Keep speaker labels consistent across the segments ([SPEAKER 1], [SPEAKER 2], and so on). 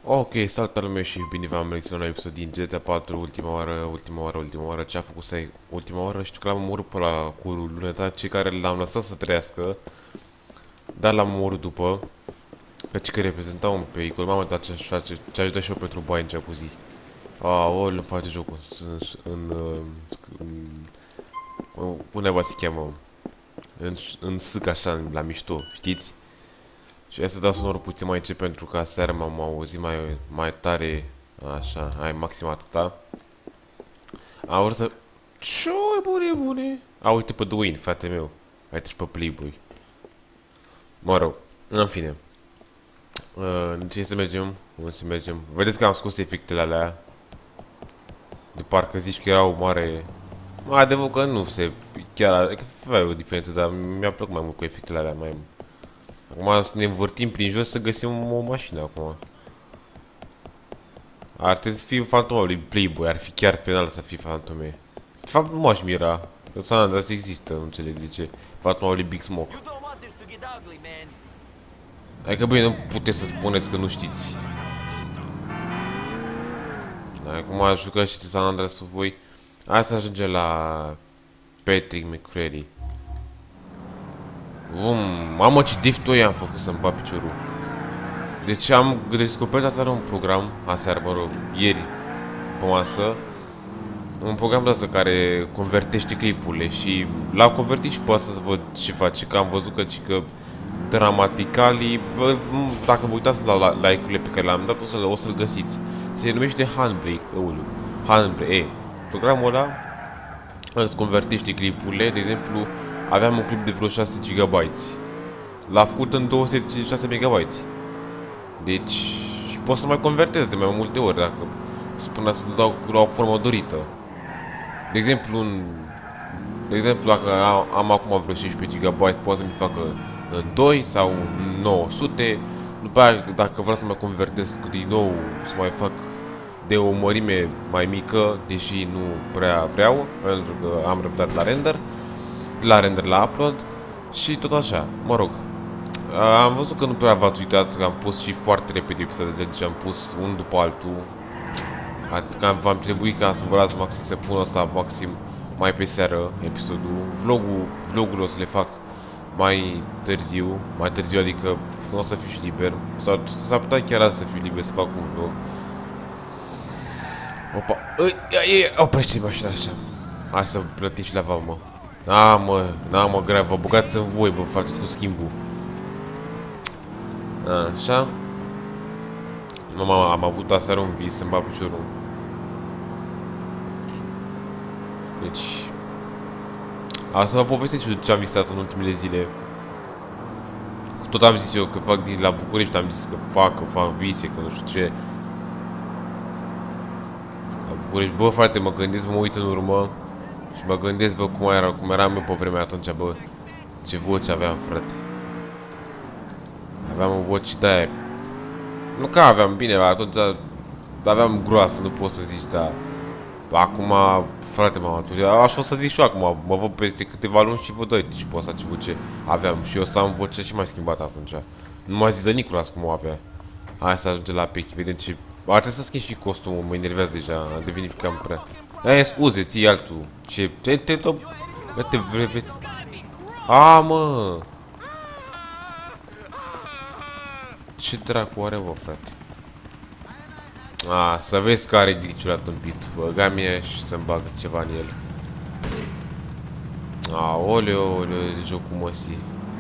[SPEAKER 1] Ok, salutare lume și bine v-am reacționat la un episod din GTA 4, ultima oară, ce a făcut să ultima oară, știu că l-am omorât pe ăla cu lunetate, care l-am lăsat să trăiască, dar l-am omorât după, căci că reprezenta un pericol, m-am uitat ce face, ce ajută și eu pentru bani în jacuzzi. Aoleu, face jocul undeva se cheamă, în sâc așa, la mișto, știți? Și hai să dau sonorul puțin mai încet pentru că aseară m-am auzit mai tare. Așa, hai maxim atâta. Vrut să... Ce bune. Uite pe Dwayne, frate meu. Hai treci pe Playboy. Mă rog, în fine. Ce să mergem? Unde să mergem? Vedeți că am scos efectele alea. De parcă zici că era o mare... Adevăr că nu se... Chiar avea o diferență, dar mi-a plăcut mai mult cu efectele alea mai... Acum să ne învârtim prin jos să găsim o mașină acum. Ar trebui să fie Fantoma lui Playboy, ar fi chiar penal să fie Fantome. De fapt nu m-aș mira, că San Andreas există, nu înțeleg de ce. Fantoma lui Big Smoke. Adică bine, nu puteți să spuneți că nu știți. Acum jucăm și San Andreas voi. Hai să ajungem la Patrick McCready. Mamă ce dift-o i-am făcut să-mi bat piciorul. Deci am descoperit aseară un program, mă rog, ieri, pe masă, un program de asta care convertește clipurile și l-am convertit și pe asta să văd ce face, că am văzut că Dramatically, dacă vă uitați la like-urile pe care le-am dat, o să-l găsiți. Se numește Handbrake, programul ăla îți convertește clipurile, de exemplu, aveam un clip de vreo 6 GB. L-a făcut în 256 MB. Deci, și pot să mai convertez de mai multe ori dacă spunea să dau la o formă dorită. De exemplu, dacă am acum vreo 16 GB, pot să mi facă în 2 sau 900. După aia, dacă vreau să mai convertez din nou, să mai fac de o mărime mai mică, deși nu prea vreau, pentru că am răbdare la render, la upload și tot așa, mă rog. Am văzut că nu prea v-ați uitat, că am pus și foarte repede episoadele, deci am pus unul după altul. Adică v-am trebuit ca să vă las maxim să pun asta maxim mai pe seară episodul. Vlogul o să le fac mai târziu, adică nu o să fiu și liber. Sau s-ar putea chiar azi să fiu liber să fac un vlog. Opa, oprește mașina așa. Hai să plătim și la vamă. Mă, grav, vă băgați în voi, vă faceți cu schimbul. Așa. Am avut aseară un vis să-mi bat piciorul. Deci... Asta vă povestesc și ce am visat în ultimele zile. Tot am zis eu că fac din la București, am zis că fac vise, că nu știu ce. La București, bă, frate, mă gândesc, mă uit în urmă. Și mă gândesc, bă, cum eram eu pe vremea atunci, bă. Ce voce aveam, frate. Aveam o voce de-aia. Nu că aveam bine, atunci aveam groasă, nu pot să zici, dar acum, frate, m-am maturat. Așa o să zic și eu acum, mă văd peste câteva luni și văd, deci pot să ce voce aveam. Și eu am voce și mai schimbat atunci. Nu mai zis de Nicolas cum o avea. Hai să ajungem la pechi, vedem ce... Ar trebui să schimb și costumul, mă enervează deja, a devenit cam prea. Scuze, ții altul. Ce... Te vrei... Mă! Ce dracu are, bă, frate? Să vezi că are glitch-ul tâmpit. Băga mie și să-mi bagă ceva în el. Oleo, de jocul măsii.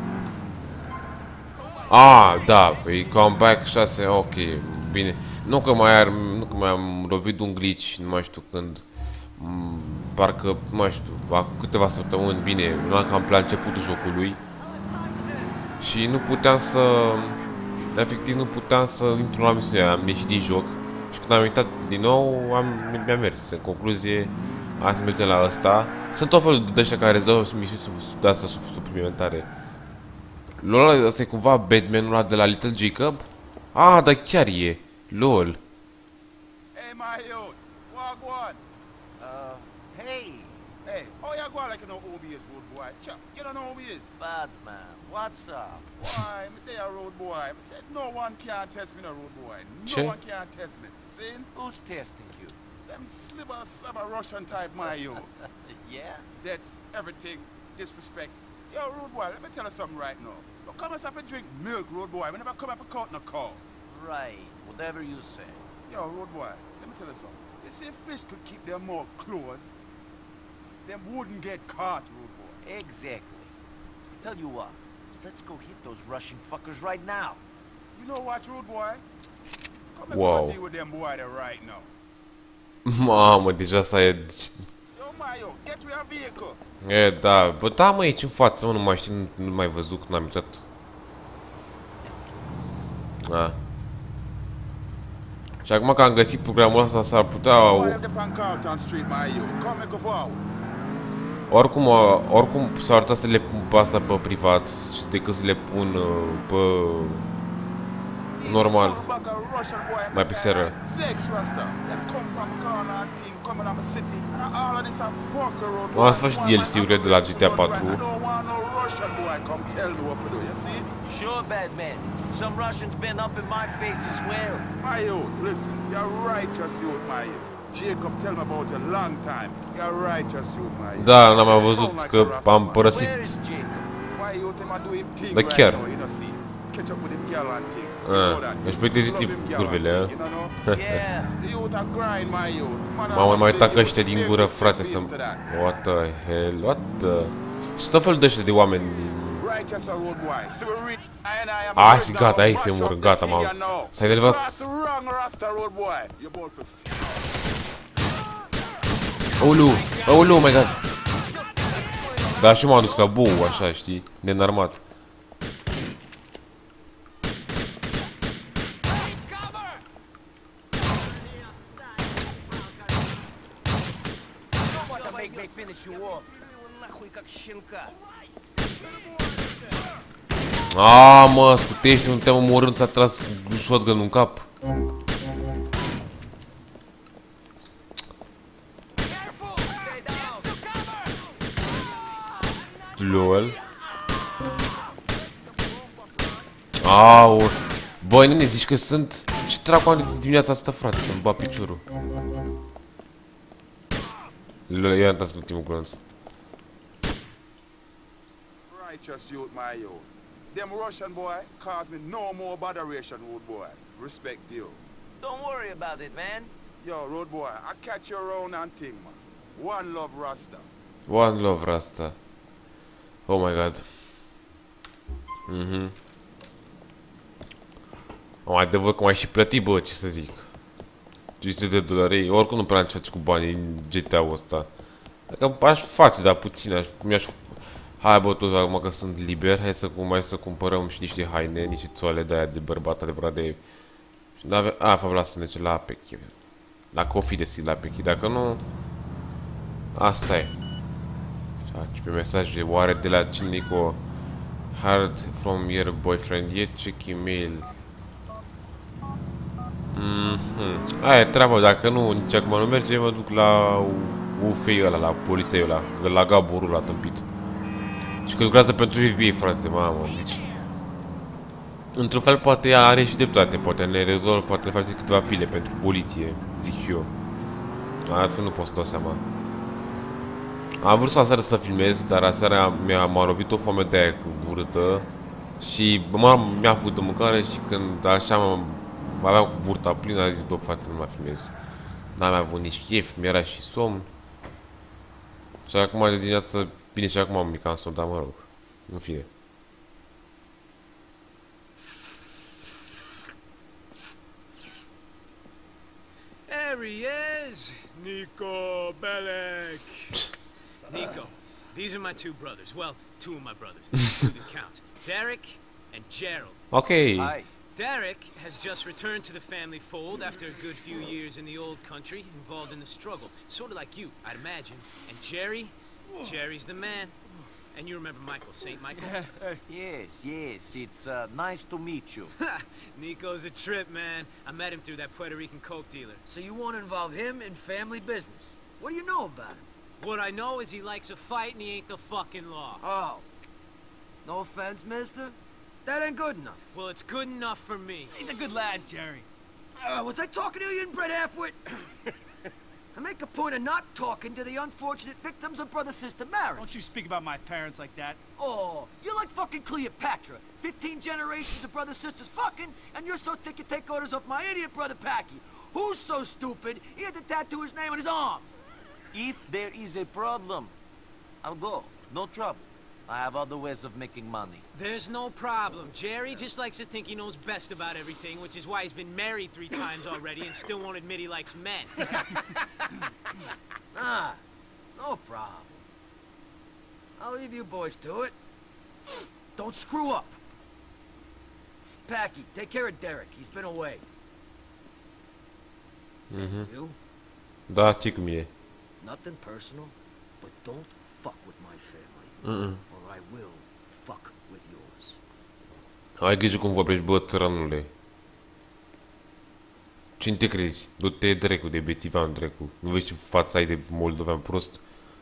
[SPEAKER 1] Da, e comeback 6, ok, bine. Nu că mai am lovit un glitch, nu mai știu când. Parcă, nu mai știu, acum câteva săptămâni, bine, nu am cam la începutul jocului. Și nu puteam să... Efectiv nu puteam să intru la misiune, am ieșit din joc. Și când am intrat din nou, mi-a mers. În concluzie, hai să mergem la ăsta. Sunt tot felul de ăștia care rezolvă misiuni de-astea suplimentare. LOL, ăsta e cumva Batman-ul ăla de la Little Jacob? Dar chiar e. LOL.
[SPEAKER 2] Hey, my youth. Wagwan. Hey. Hey, oh you go like you know who he is, road boy. Chuck, you don't know who he is.
[SPEAKER 3] Bad man, what's up?
[SPEAKER 2] Boy, me there, road boy. I said no one can test me, no road boy. No
[SPEAKER 1] Ce?
[SPEAKER 2] one can test me. See?
[SPEAKER 3] Who's testing you?
[SPEAKER 2] Them slabber Russian type, my youth.
[SPEAKER 3] Yeah?
[SPEAKER 2] That's everything. Disrespect. Yo, road boy, let me tell you something right now. Don't come and have to drink milk, road boy. We never come and cut no cow.
[SPEAKER 3] Right, whatever you say.
[SPEAKER 2] Yo, road boy, let me tell you something. You see, if fish could keep their mouth closed, them wouldn't get caught, road boy.
[SPEAKER 3] Exactly. Tell you what, let's go hit those Russian fuckers right now.
[SPEAKER 2] You know what, road boy? Come
[SPEAKER 1] Wow.
[SPEAKER 2] and deal with them boy there right now.
[SPEAKER 1] Mamă, deja s-a...
[SPEAKER 2] Yo, Mayo, get to your vehicle.
[SPEAKER 1] E, da, bă, da, mă, aici în față, mă, nu mai știu, nu mai văzut când am intrat. A. Și acum că am găsit programul ăsta, s-ar putea...
[SPEAKER 2] Why them on Carlton Street, Mayo? Come and go forward.
[SPEAKER 1] Oricum s-ar putea să le pun pe asta pe privat, decât să le pun pe... normal. Mai pe seră. Am să fac și DLC-urile de la GTA 4.
[SPEAKER 3] Sure, bad man. Some Russians been up in my face as well.
[SPEAKER 2] My youth, listen, you're righteous youth, my youth. Jacob tell me about a long time. You're righteous youth, my youth.
[SPEAKER 1] Da, n-am mai văzut că am părăsit.
[SPEAKER 3] Where is Jacob?
[SPEAKER 2] My youth, him a do him thing
[SPEAKER 1] Da,
[SPEAKER 2] right
[SPEAKER 1] chiar.
[SPEAKER 2] now, you know, see. Catch up with him girl and thing. You know that.
[SPEAKER 1] Deci pe tip curvele,
[SPEAKER 2] You know?
[SPEAKER 3] Yeah.
[SPEAKER 2] The youth a grind, my youth. Man,
[SPEAKER 1] Mamă, mai
[SPEAKER 2] I
[SPEAKER 1] tacă
[SPEAKER 2] must
[SPEAKER 1] ăștia din
[SPEAKER 2] give
[SPEAKER 1] gură,
[SPEAKER 2] respect
[SPEAKER 1] frate,
[SPEAKER 2] to
[SPEAKER 1] să...
[SPEAKER 2] him to that.
[SPEAKER 1] What the hell, what the... Și tot felul de ăștia de oameni...
[SPEAKER 2] Righteous road boy. So we read.
[SPEAKER 1] Hai, și gata, hai să mor, gata, m-am... S-a enervat... Oh my god. Da, și m-am dus ca bou, așa, știi, nenarmat. Mă, scutește, nu te-am omorând, ți-a tras shotgun-ul în cap. LOL. Aur. Băi, nene, zici că sunt... Ce dracu am de dimineața asta, frate, să-mi bat piciorul. I-am intrat în ultimul glonț.
[SPEAKER 2] Righteous youth, my youth. Them Russian boy cause me no more botheration, road boy. Respect you.
[SPEAKER 3] Don't worry about it, man.
[SPEAKER 2] Yo, road boy, I catch you around and thing, man. One love Rasta.
[SPEAKER 1] One love Rasta. Oh my god. Am adevăr că m-ai și plătit, bă, ce să zic. 500 de dolari, oricum nu prea am ce face cu banii în GTA-ul ăsta. Dacă aș face, dar puțin, mi-aș... Hai, bă, toți, acum că sunt liber, hai să cumpărăm și niște haine, niște țoale de aia de bărbat adevărat de... Și n-avea... fapt, lasă-ne ce la Apechi. La Coffee deschid la Apechi, dacă nu... Asta e. Și pe mesaje, oare de la cine cu hard from your boyfriend, e check email. Aia e treaba, dacă nu, nici acum nu merge, mă duc la UFI ăla, la polițeiul ăla, la Gaborul ăla tâmpit. Și că lucrează pentru FBI, frate, mamă, deci... Într-un fel poate are și dreptate, poate ne rezolvă, poate ne face câteva pile pentru poliție, zic și eu. Altfel nu pot să dau seama. Am vrut să aseară să filmez, dar aseară m-a lovit o foame de aia urâtă. Și mi-a făcut de mâncare și când așa aveam cu burta plină, a zis, bă, frate, nu mai filmez. N-am mai avut nici chef, mi-era și somn. Și acum de dimineața, bine, și acum am cam somn, dar mă rog, în fine.
[SPEAKER 4] There he is! Nico Bellic! Nico, these are my two brothers. Well, two of my brothers. Two that count. Derek and Gerald.
[SPEAKER 1] Okay.
[SPEAKER 3] Hi.
[SPEAKER 4] Derek has just returned to the family fold after a good few years in the old country, involved in the struggle. Sort of like you, I'd imagine. And Jerry's the man. And you remember Michael, St. Michael?
[SPEAKER 3] Yes, it's nice to meet you.
[SPEAKER 4] Nico's a trip, man. I met him through that Puerto Rican coke dealer.
[SPEAKER 5] So you want to involve him in family business? What do you know about him?
[SPEAKER 4] What I know is he likes a fight and he ain't the fucking law.
[SPEAKER 3] Oh. No offense, mister. That ain't good enough.
[SPEAKER 4] Well, it's good enough for me.
[SPEAKER 3] He's a good lad, Jerry. Was I talking to you, inbred halfwit? I make a point of not talking to the unfortunate victims of brother-sister marriage.
[SPEAKER 5] Don't you speak about my parents like that.
[SPEAKER 3] Oh, you're like fucking Cleopatra. 15 generations of brother-sisters fucking, and you're so thick you take orders off my idiot brother Packy. Who's so stupid, he had to tattoo his name on his arm.
[SPEAKER 6] If there is a problem, I'll go. No trouble. I have other ways of making money.
[SPEAKER 4] There's no problem. Jerry just likes to think he knows best about everything, which is why he's been married 3 times already and still won't admit he likes men.
[SPEAKER 3] Ah, no problem. I'll leave you boys to it. Don't screw up. Packy, take care of Derek. He's been away. And you?
[SPEAKER 1] Da, ce cum e?
[SPEAKER 3] Nothing personal, but don't fuck with my family. Or I will fuck with yours.
[SPEAKER 1] Ai grijă cum vorbești, bă, țăranule. Cine te crezi? Du-te dracu de bețivan, dracu. Nu vezi ce fața ai de moldovean prost?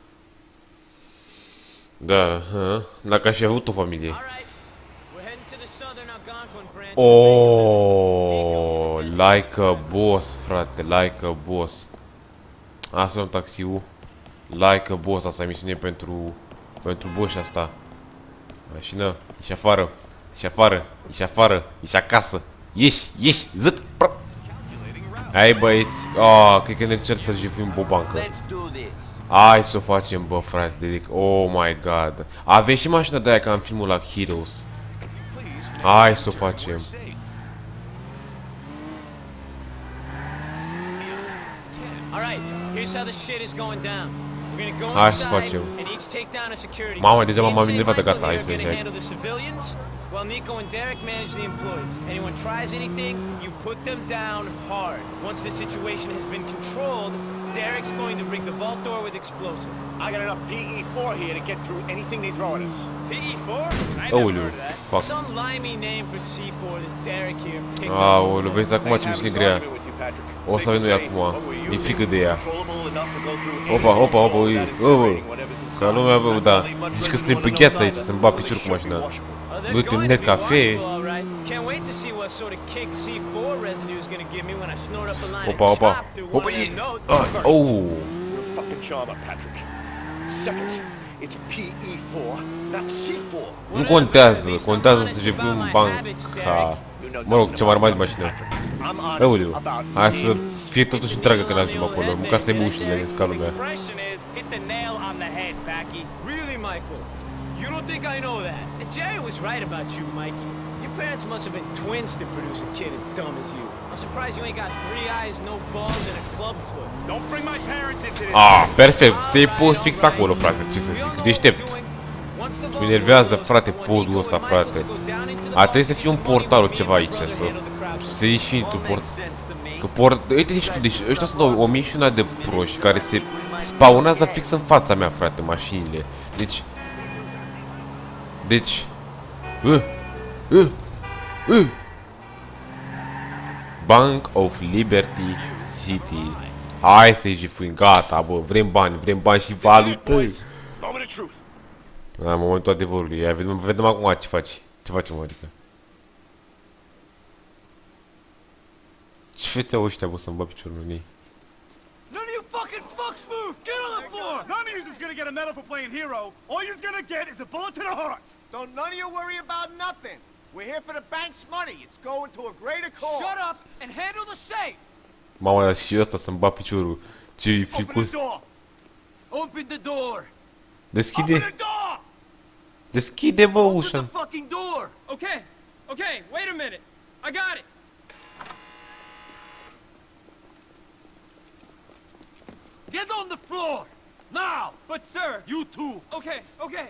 [SPEAKER 1] Da, dacă aș fi avut o familie. Oh, like a boss, frate, like a boss. Asta e un taxiu. Like a boss, asta e misiune pentru boss asta. Mașină, ieși afară, ieși afară, ieși afară, ieși acasă. Ieși, zât, pră. Hai băieți, cred că ne cer să jefuim o bancă. Hai să o facem, bă, frate, dedic. Oh my god. Avem și mașina de aia ca în filmul la Heroes. Hai să o facem. Hai să facem. Mama, deja m-am enervat, gata, hai să ieși.
[SPEAKER 4] While Nico and Derek manage the employees. Anyone tries anything, you put them down hard. Once the situation has been controlled, Derek's going to rig the vault door with explosive.
[SPEAKER 7] I got enough PE4 here to get through anything they throw at us.
[SPEAKER 4] PE4? I never heard of that.
[SPEAKER 1] Fuck.
[SPEAKER 4] Some limey name for C4 that Derek here picked up.
[SPEAKER 1] Aoleu, vezi acum ce misiune grea. O să avem noi acum. E frică de ea. Opa, ui. Ca lumea, bă, da. Zici că suntem pe gheață aici, să-mi bat piciorul cu mașina. Du-te în net cafe. Opa. Oh. Nu contează, contează să jefuim banca. Mă rog, ce-am rămas de mașină. Aoleu, hai să fie totuși întreagă când ajungem acolo, măcar să-i ușile ca lumea.
[SPEAKER 4] You don't think I know that? And Jerry was right about you, Mikey. Your parents must have been twins to produce a kid as dumb as you. I'm surprised you ain't got 3 eyes, no balls, and a club foot.
[SPEAKER 7] Don't bring my parents into this.
[SPEAKER 1] Perfect. Te-ai pus fix acolo, frate. Ce să zic? Deștept. Mă enervează, frate, podul ăsta, frate. Ar trebui să fie un portal ceva aici, să ieși într-un portal. Uite și tu, deci ăștia sunt 1100 de proști care se spawnează fix în fața mea, frate, mașinile. Deci, Bank of Liberty City. Hai să-i jefuim, gata, bă, vrem bani și valută. Da, momentul adevărului, ia, vedem acum ce faci. Ce facem, adică? Ce fețe au ăștia, bă, să-mi bă piciorul în ei?
[SPEAKER 5] None of you fucking fucks move! Get on the floor! None of you's gonna get a medal for playing hero. All you's gonna get is a bullet to the heart.
[SPEAKER 7] Don't none of you worry about nothing. We're here for the bank's money. It's going to a greater cause.
[SPEAKER 3] Shut up and handle the safe!
[SPEAKER 1] Mama, și ăsta să-mi bat piciorul. Ce-i fricos.
[SPEAKER 3] Open the door!
[SPEAKER 1] Deschide! Deschide, bă, ușa!
[SPEAKER 3] Open the fucking door!
[SPEAKER 4] Okay, wait a minute. I got it.
[SPEAKER 3] Get on the floor! Now!
[SPEAKER 5] But sir,
[SPEAKER 3] You too!
[SPEAKER 4] Okay.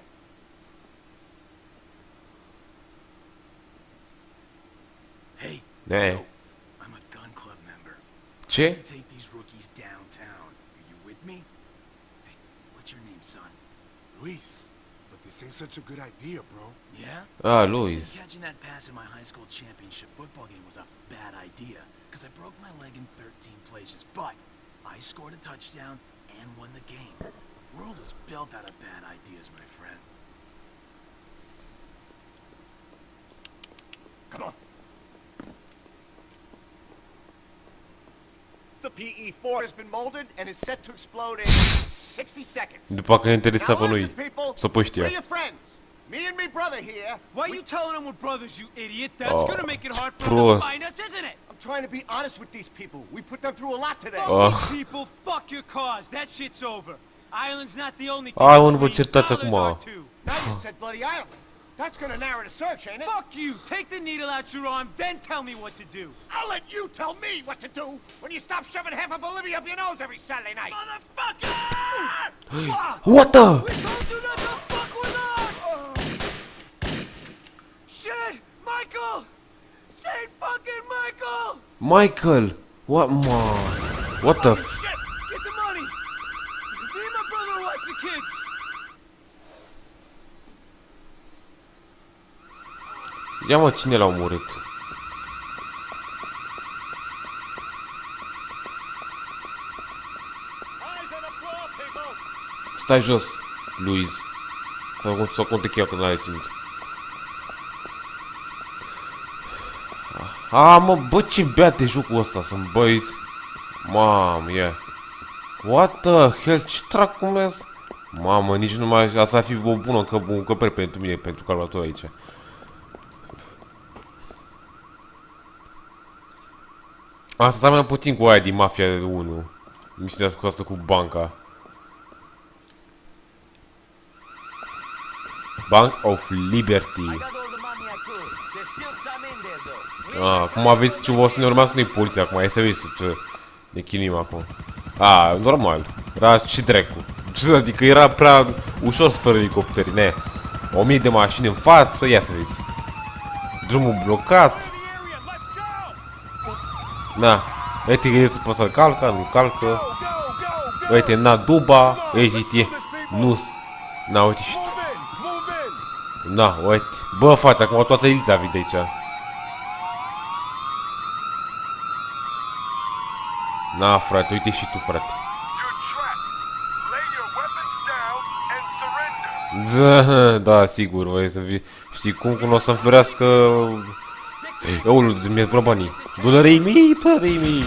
[SPEAKER 3] Hey,
[SPEAKER 1] Ne.
[SPEAKER 3] I'm a gun club member.
[SPEAKER 1] Ce?
[SPEAKER 3] Take these rookies downtown. Are you with me? Hey, what's your name, son?
[SPEAKER 2] Luis, but this ain't such a good idea, bro.
[SPEAKER 3] Yeah?
[SPEAKER 1] Luis.
[SPEAKER 3] Catching that pass in my high school championship football game was a bad idea, because I broke my leg in 13 places, but I scored a touchdown and won the game.
[SPEAKER 5] world was built out of bad ideas, my friend. Come on.
[SPEAKER 7] The PE-4 has been molded and is set to explode in 60 seconds.
[SPEAKER 1] După că interesa
[SPEAKER 7] Now
[SPEAKER 1] pe
[SPEAKER 7] listen,
[SPEAKER 1] noi.
[SPEAKER 7] people.
[SPEAKER 1] Să pe știa.
[SPEAKER 7] We're your friends. Me and me brother here.
[SPEAKER 5] Why are you telling them we're brothers, you idiot? That's gonna make it hard for them
[SPEAKER 1] prost.
[SPEAKER 5] to find us, isn't it?
[SPEAKER 7] I'm trying to be honest with these people. We put them through a lot today.
[SPEAKER 5] Fuck these people, fuck your cause. That shit's over. Ireland's not the only thing.
[SPEAKER 1] Ai, nu vă certați acum.
[SPEAKER 7] Now you said bloody Ireland. That's gonna narrow the search, ain't it?
[SPEAKER 5] Fuck you! Take the needle out your arm, then tell me what to do.
[SPEAKER 7] I'll let you tell me what to do when you stop shoving half of Bolivia up your nose every Saturday night.
[SPEAKER 5] Motherfucker!
[SPEAKER 1] What the?
[SPEAKER 5] We told you not to fuck with us! Shit! Michael! Saint fucking Michael!
[SPEAKER 1] Michael! What, what the?
[SPEAKER 5] Shit! Get the money! Me and my brother will watch the kids!
[SPEAKER 1] Ia mă, cine l-a omorât? Stai jos, Luis. Sau cum te cheamă când l-ai ținut. Mă, bă, ce beat de jocul ăsta, sunt băit. Mamă, ia. What the hell, ce dracu mi-a... Mamă, nici nu mai... Asta ar fi o bună încăpere pentru mine, pentru calculator aici. Asta seamănă puțin cu aia din Mafia 1. Misiunea scoasă cu banca. Bank of Liberty. Acum aveți ce o să ne urmească noi poliția acum, hai să vezi tu ce ne chinuim acum. Normal. Era ce dracu. Adică era prea ușor să fără elicopteri, ne. 1000 de mașini în față, ia să vezi. Drumul blocat. Na, uite că să poți să-l calcă, nu calcă. Uite, na, duba, uite, nu. Na, uite și tu. Na, uite. Bă, frate, acum toată elita vine de aici. Na, frate, uite și tu, frate. Da, sigur, voi să fii. Știi cum o să înfărească... Eul, mi-e zbură banii. $2.000, $2.000.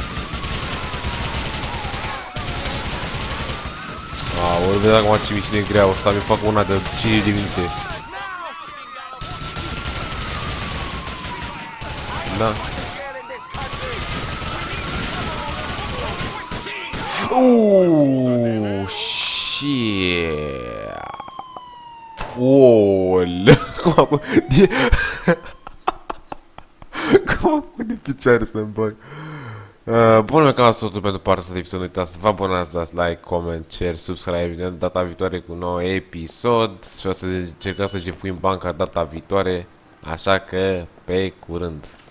[SPEAKER 1] Ori vedea acum ce misiune grea o să mi fac una de 5 de minute. Da. Shit. Cum acum... Cum acum de picioare să-mi bag? Bun, cam asta totul pentru partea asta de episod. Nu uitați să vă abonați, dați like, comment, share, subscribe. Data viitoare cu un nou episod. Și o să încercăm să jefuim banca data viitoare. Așa că, pe curând.